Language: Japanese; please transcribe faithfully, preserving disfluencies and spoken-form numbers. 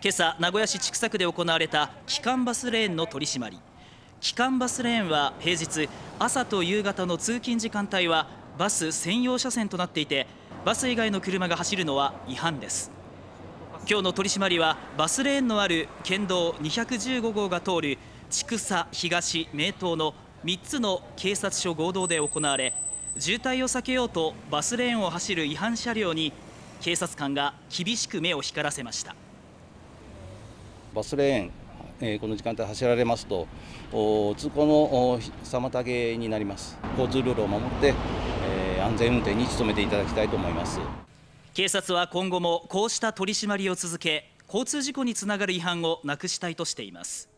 今朝、名古屋市千種区で行われた基幹バスレーンの取り締まり。基幹バスレーンは平日、朝と夕方の通勤時間帯はバス専用車線となっていて、バス以外の車が走るのは違反です。今日の取り締まりはバスレーンのある県道にひゃくじゅうごごうが通る千種、東、名東のみっつの警察署合同で行われ、渋滞を避けようとバスレーンを走る違反車両に警察官が厳しく目を光らせました。 バスレーン、えー、この時間帯走られますと通行の妨げになります。交通ルールを守って、えー、安全運転に努めていただきたいと思います。 警察は今後もこうした取り締まりを続け、交通事故につながる違反をなくしたいとしています。